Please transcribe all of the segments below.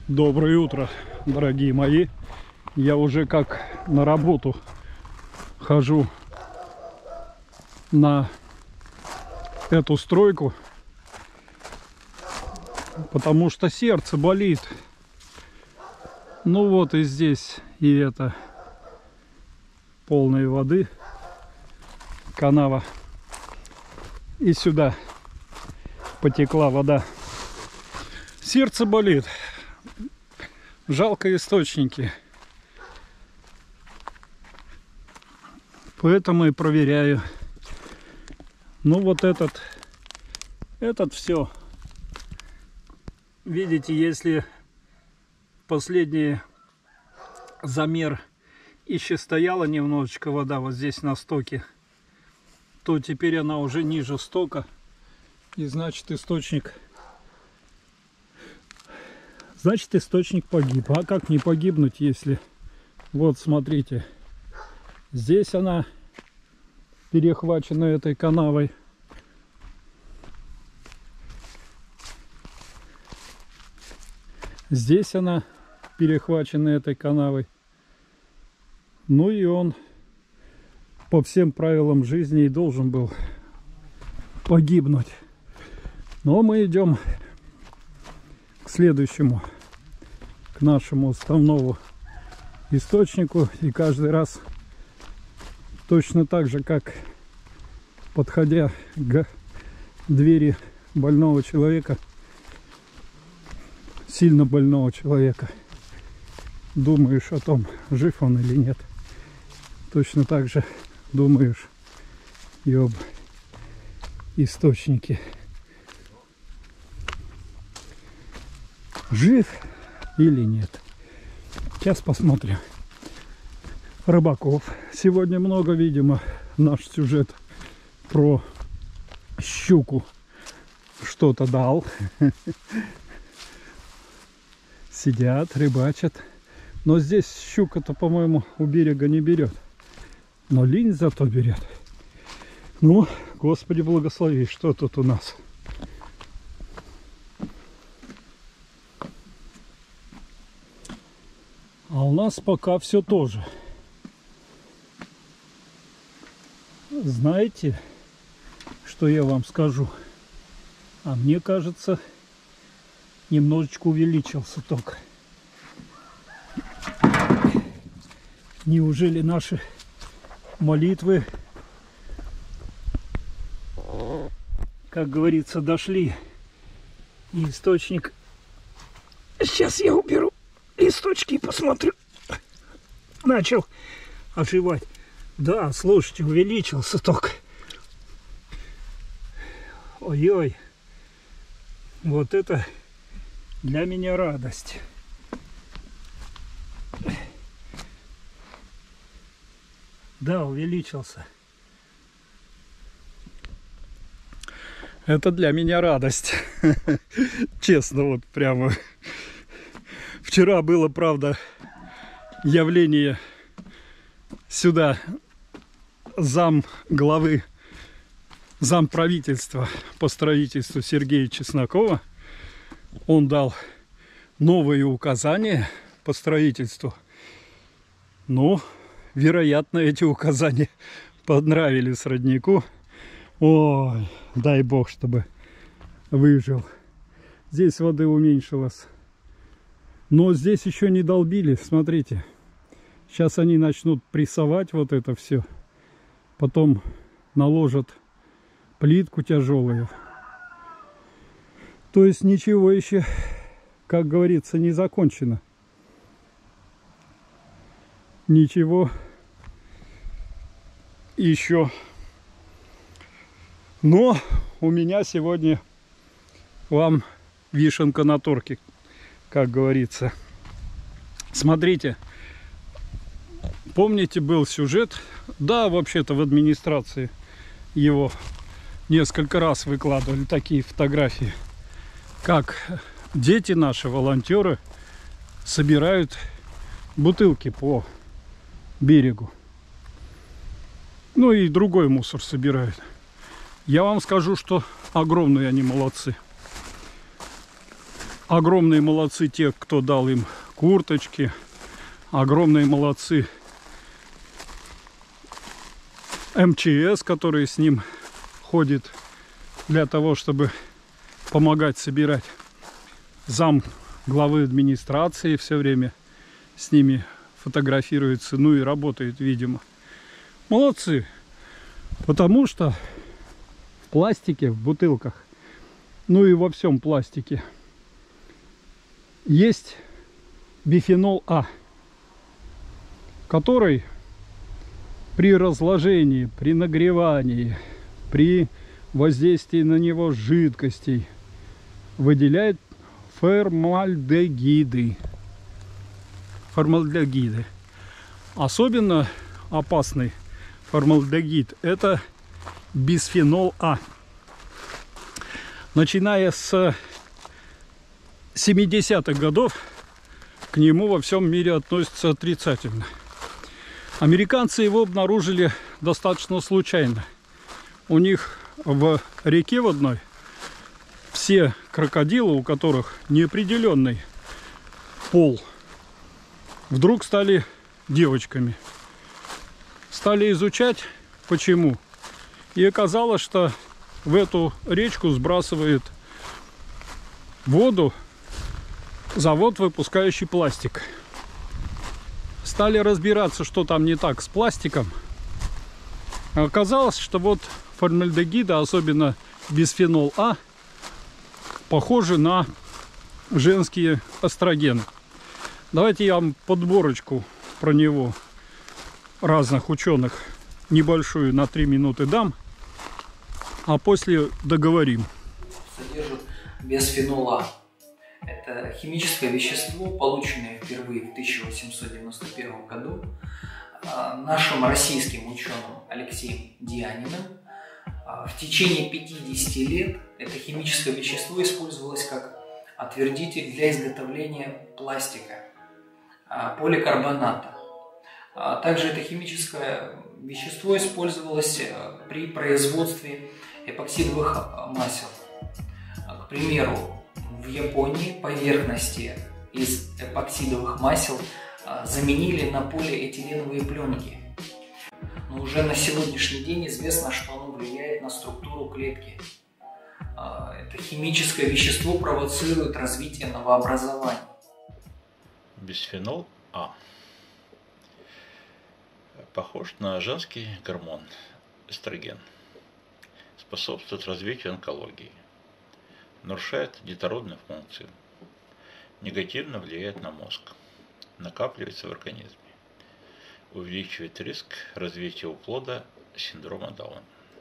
Доброе утро, дорогие мои. Я уже как на работу хожу на эту стройку, потому что сердце болит. Ну вот и здесь, и это полной воды канава, и сюда потекла вода. Сердце болит. Жалко источники. Поэтому и проверяю. Ну вот этот все. Видите, если последний замер еще стояла немножечко вода вот здесь на стоке, то теперь она уже ниже стока. И значит источник погиб. А как не погибнуть, если... Вот, смотрите. Здесь она перехвачена этой канавой. Здесь она перехвачена этой канавой. Ну и он по всем правилам жизни и должен был погибнуть. Но мы идем к следующему, к нашему основному источнику, и каждый раз точно так же, как подходя к двери больного человека, сильно больного человека, думаешь о том, жив он или нет. Точно так же думаешь и об источнике. Жив или нет. Сейчас посмотрим. Рыбаков. Сегодня много, видимо, наш сюжет про щуку что-то дал. Сидят, рыбачат. Но здесь щука-то, по-моему, у берега не берет. Но линь зато берет. Ну, Господи благослови, что тут у нас? А у нас пока все тоже. Знаете, что я вам скажу? А мне кажется, немножечко увеличился ток. Неужели наши молитвы, как говорится, дошли? И источник... Сейчас я уберу листочки и посмотрю. Начал оживать. Да, слушайте, увеличился ток. Ой-ой. Вот это для меня радость. Да, увеличился. Это для меня радость. Честно, вот прямо. Вчера было, правда, явление сюда зам правительства по строительству Сергея Чеснокова. Он дал новые указания по строительству. Ну, вероятно, эти указания понравились роднику. Ой, дай бог, чтобы выжил. Здесь воды уменьшилось. Но здесь еще не долбили, смотрите. Сейчас они начнут прессовать вот это все. Потом наложат плитку тяжелую. То есть ничего еще, как говорится, не закончено. Ничего еще. Но у меня сегодня вам вишенка на торте, как говорится. Смотрите, помните, был сюжет, да, вообще-то в администрации его несколько раз выкладывали такие фотографии, как дети наши, волонтеры, собирают бутылки по берегу. Ну и другой мусор собирают. Я вам скажу, что огромные они молодцы. Огромные молодцы те, кто дал им курточки. Огромные молодцы МЧС, который с ним ходит для того, чтобы помогать собирать. Зам главы администрации все время с ними фотографируется, ну и работает, видимо. Молодцы. Потому что в пластике, в бутылках, ну и во всем пластике есть бифенол А, который при разложении, при нагревании, при воздействии на него жидкостей выделяет формальдегиды. Особенно опасный формальдегид – это бисфенол А. Начиная с 70-х годов к нему во всем мире относятся отрицательно. Американцы его обнаружили достаточно случайно. У них в реке в одной все крокодилы, у которых неопределенный пол, вдруг стали девочками. Стали изучать, почему. И оказалось, что в эту речку сбрасывает воду завод, выпускающий пластик. Стали разбираться, что там не так с пластиком. Оказалось, что вот формальдегиды, особенно бисфенол А, похожи на женские эстрогены. Давайте я вам подборочку про него разных ученых небольшую на 3 минуты дам, а после договорим. Содержит бисфенол А. Это химическое вещество, полученное впервые в 1891 году нашим российским ученым Алексеем Дианиным. В течение 50 лет это химическое вещество использовалось как отвердитель для изготовления пластика, поликарбоната. Также это химическое вещество использовалось при производстве эпоксидовых масел. К примеру, в Японии поверхности из эпоксидовых масел заменили на полиэтиленовые пленки. Но уже на сегодняшний день известно, что оно влияет на структуру клетки. Это химическое вещество провоцирует развитие новообразований. Бисфенол А похож на женский гормон эстроген. Способствует развитию онкологии. Нарушает детородную функцию. Негативно влияет на мозг. Накапливается в организме. Увеличивает риск развития у плода синдрома Дауна.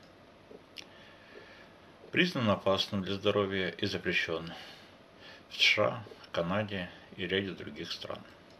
Признан опасным для здоровья и запрещен в США, Канаде и ряде других стран.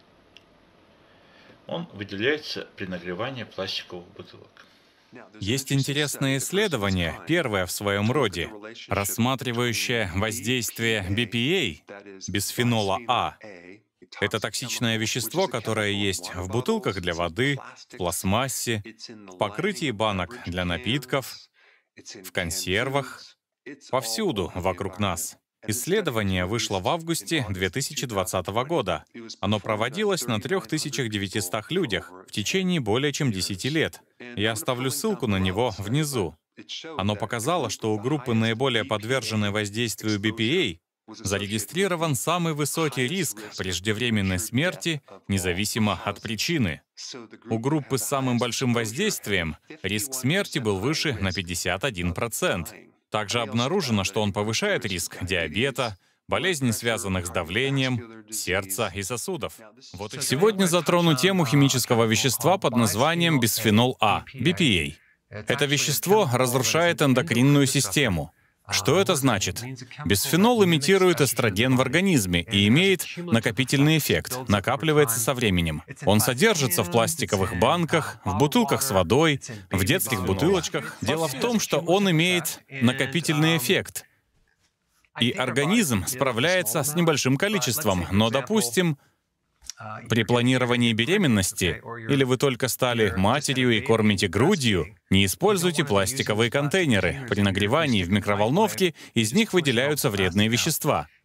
Он выделяется при нагревании пластиковых бутылок. Есть интересное исследование, первое в своем роде, рассматривающее воздействие BPA, бисфенола А. Это токсичное вещество, которое есть в бутылках для воды, в пластмассе, в покрытии банок для напитков, в консервах, повсюду вокруг нас. Исследование вышло в августе 2020 года. Оно проводилось на 3900 людях в течение более чем 10 лет. Я оставлю ссылку на него внизу. Оно показало, что у группы, наиболее подверженной воздействию BPA, зарегистрирован самый высокий риск преждевременной смерти, независимо от причины. У группы с самым большим воздействием риск смерти был выше на 51%. Также обнаружено, что он повышает риск диабета, болезней, связанных с давлением, сердца и сосудов. Сегодня затрону тему химического вещества под названием бисфенол А, BPA. Это вещество разрушает эндокринную систему. Что это значит? Бисфенол имитирует эстроген в организме и имеет накопительный эффект, накапливается со временем. Он содержится в пластиковых банках, в бутылках с водой, в детских бутылочках. Дело в том, что он имеет накопительный эффект. И организм справляется с небольшим количеством, но, допустим, при планировании беременности, или вы только стали матерью и кормите грудью, не используйте пластиковые контейнеры. При нагревании в микроволновке из них выделяются вредные вещества.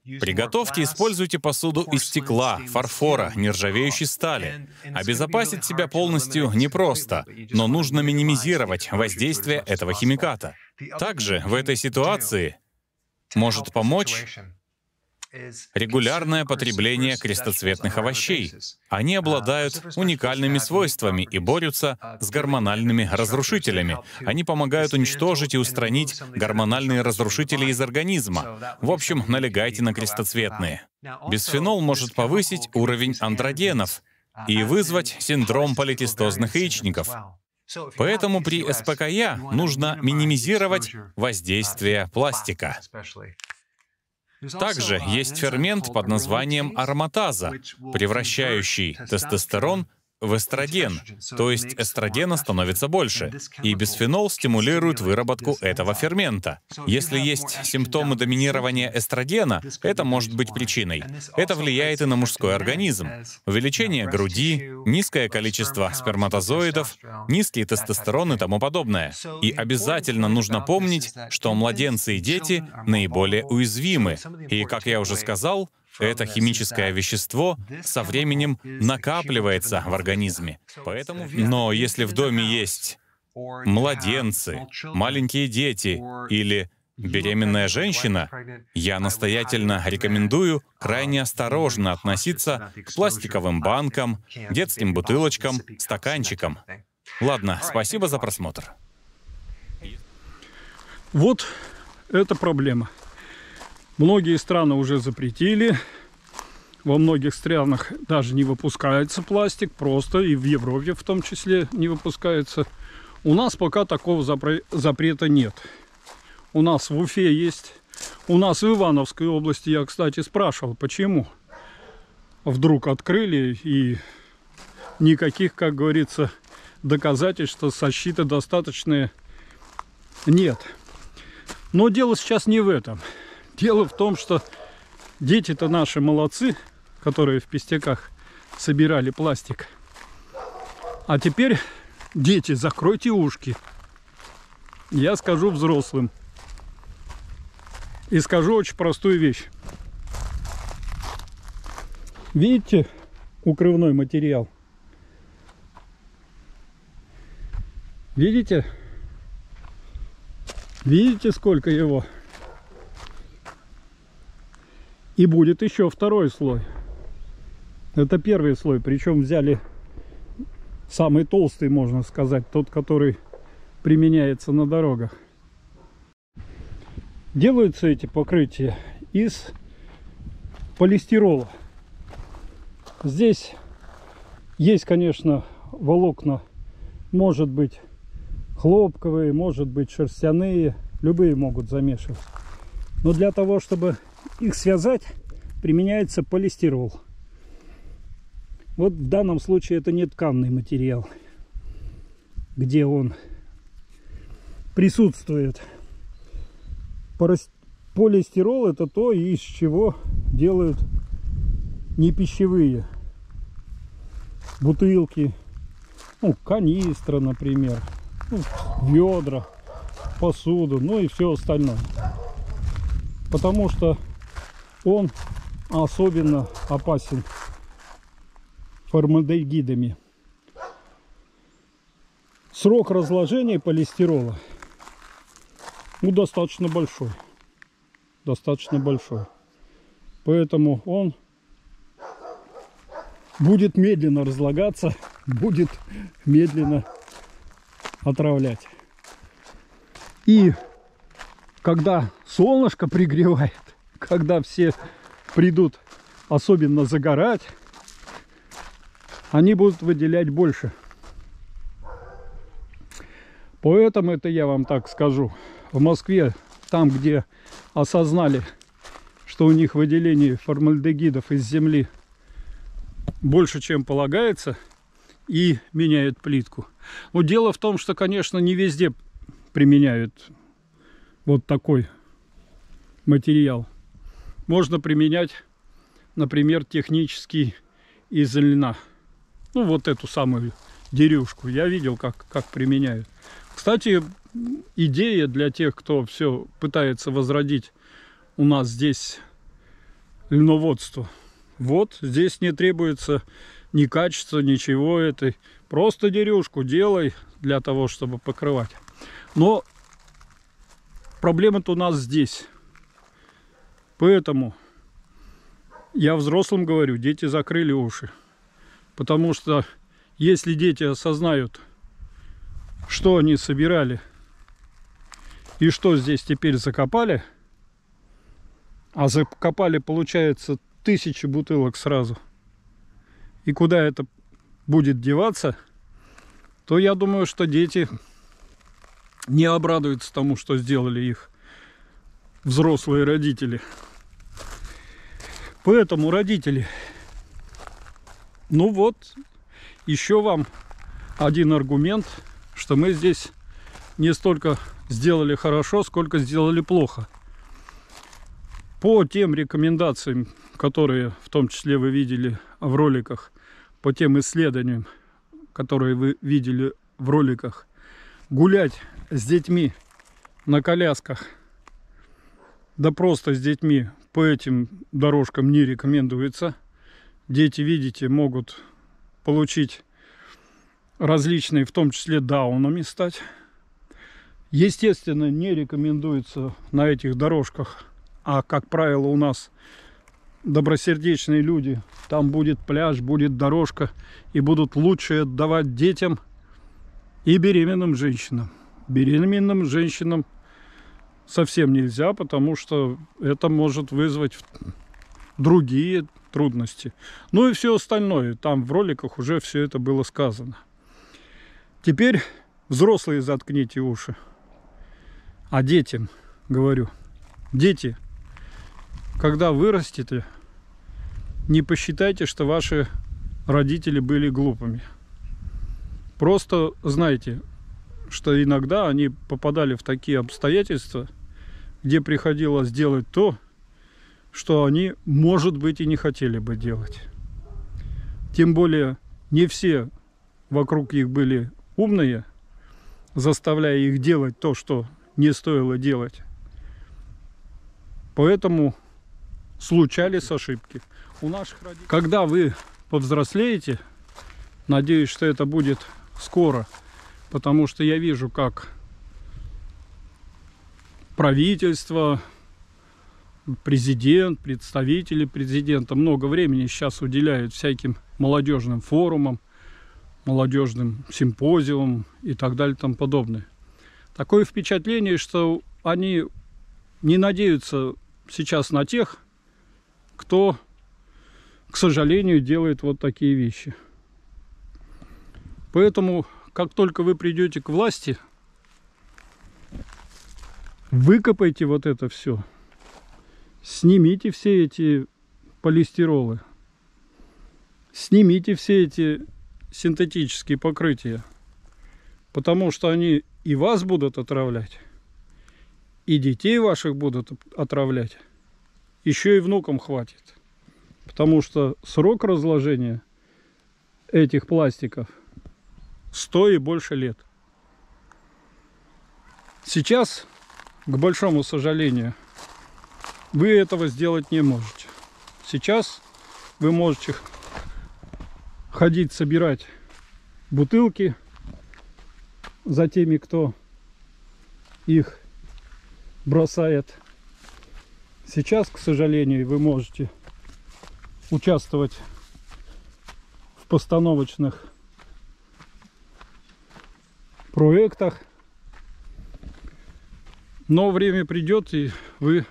При готовке используйте посуду из стекла, фарфора, нержавеющей стали. Обезопасить себя полностью непросто, но нужно минимизировать воздействие этого химиката. Также в этой ситуации может помочь регулярное потребление крестоцветных овощей. Они обладают уникальными свойствами и борются с гормональными разрушителями. Они помогают уничтожить и устранить гормональные разрушители из организма. В общем, налегайте на крестоцветные. Бисфенол может повысить уровень андрогенов и вызвать синдром поликистозных яичников. Поэтому при СПКЯ нужно минимизировать воздействие пластика. Также есть фермент под названием ароматаза, превращающий тестостерон в эстроген, то есть эстрогена становится больше, и бисфенол стимулирует выработку этого фермента. Если есть симптомы доминирования эстрогена, это может быть причиной. Это влияет и на мужской организм. Увеличение груди, низкое количество сперматозоидов, низкий тестостерон и тому подобное. И обязательно нужно помнить, что младенцы и дети наиболее уязвимы. И, как я уже сказал, это химическое вещество со временем накапливается в организме. Но если в доме есть младенцы, маленькие дети или беременная женщина, я настоятельно рекомендую крайне осторожно относиться к пластиковым банкам, детским бутылочкам, стаканчикам. Ладно, спасибо за просмотр. Вот это проблема. Многие страны уже запретили. Во многих странах даже не выпускается пластик. Просто и в Европе в том числе не выпускается. У нас пока такого запрета нет. У нас в Уфе есть. У нас в Ивановской области, я, кстати, спрашивал, почему вдруг открыли и никаких, как говорится, доказательств, что защиты достаточные нет. Но дело сейчас не в этом. Дело в том, что дети-то наши молодцы, которые в Пестяках собирали пластик. А теперь, дети, закройте ушки. Я скажу взрослым. И скажу очень простую вещь. Видите укрывной материал? Видите? Видите, сколько его? И будет еще второй слой. Это первый слой. Причем взяли самый толстый, можно сказать. Тот, который применяется на дорогах. Делаются эти покрытия из полистирола. Здесь есть, конечно, волокна. Может быть хлопковые, может быть шерстяные. Любые могут замешивать. Но для того, чтобы их связать, применяется полистирол. Вот в данном случае это не тканный материал, где он присутствует. Полистирол — это то, из чего делают непищевые бутылки, ну, канистра, например, ведра, посуду, ну и все остальное. Потому что он особенно опасен формальдегидами. Срок разложения полистирола достаточно большой. Достаточно большой. Поэтому он будет медленно разлагаться, будет медленно отравлять. И когда солнышко пригревает, когда все придут особенно загорать, они будут выделять больше. Поэтому это я вам так скажу. В Москве, там, где осознали, что у них выделение формальдегидов из земли больше, чем полагается, и меняют плитку. Но дело в том, что, конечно, не везде применяют вот такой материал. Можно применять, например, технический из льна. Ну, вот эту самую дерюшку. Я видел, как применяют. Кстати, идея для тех, кто все пытается возродить у нас здесь льноводству. Вот здесь не требуется ни качества, ничего этой. Просто дерюшку делай для того, чтобы покрывать. Но проблема-то у нас здесь. Поэтому я взрослым говорю, дети закрыли уши. Потому что если дети осознают, что они собирали и что здесь теперь закопали, а закопали, получается, 1000 бутылок сразу, и куда это будет деваться, то я думаю, что дети не обрадуются тому, что сделали их взрослые родители. Поэтому, родители, ну вот, еще вам один аргумент, что мы здесь не столько сделали хорошо, сколько сделали плохо. По тем рекомендациям, которые в том числе вы видели в роликах, по тем исследованиям, которые вы видели в роликах, гулять с детьми на колясках, да просто с детьми по этим дорожкам не рекомендуется. Дети, видите, могут получить различные, в том числе даунами стать. Естественно, не рекомендуется на этих дорожках, а, как правило, у нас добросердечные люди, там будет пляж, будет дорожка, и будут лучше отдавать детям и беременным женщинам. Беременным женщинам совсем нельзя, потому что это может вызвать другие трудности. Ну и все остальное, там в роликах уже все это было сказано. Теперь, взрослые, заткните уши. А детям говорю, дети, когда вырастете, не посчитайте, что ваши родители были глупыми. Просто знайте, что иногда они попадали в такие обстоятельства, где приходилось делать то, что они, может быть, и не хотели бы делать. Тем более, не все вокруг их были умные, заставляя их делать то, что не стоило делать. Поэтому случались ошибки. У наших родителей. Когда вы повзрослеете, надеюсь, что это будет скоро, потому что я вижу, как правительство, президент, представители президента много времени сейчас уделяют всяким молодежным форумам, молодежным симпозиумам и так далее и тому подобное. Такое впечатление, что они не надеются сейчас на тех, кто, к сожалению, делает вот такие вещи. Поэтому, как только вы придете к власти, выкопайте вот это все, снимите все эти полистиролы, снимите все эти синтетические покрытия, потому что они и вас будут отравлять, и детей ваших будут отравлять, еще и внукам хватит, потому что срок разложения этих пластиков 100 и больше лет. Сейчас, к большому сожалению, вы этого сделать не можете. Сейчас вы можете ходить собирать бутылки за теми, кто их бросает. Сейчас, к сожалению, вы можете участвовать в постановочных проектах, но время придет, и вы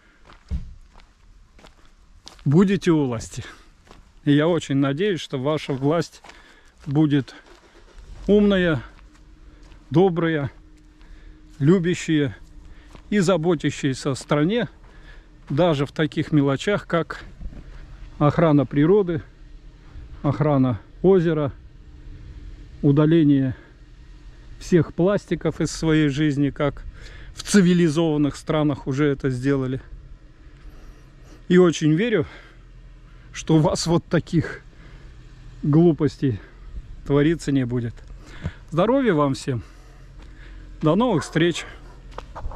будете у власти. И я очень надеюсь, что ваша власть будет умная, добрая, любящая и заботящаяся о стране, даже в таких мелочах, как охрана природы, охрана озера, удаление всех пластиков из своей жизни, как в цивилизованных странах уже это сделали. И очень верю, что у вас вот таких глупостей твориться не будет. Здоровья вам всем. До новых встреч.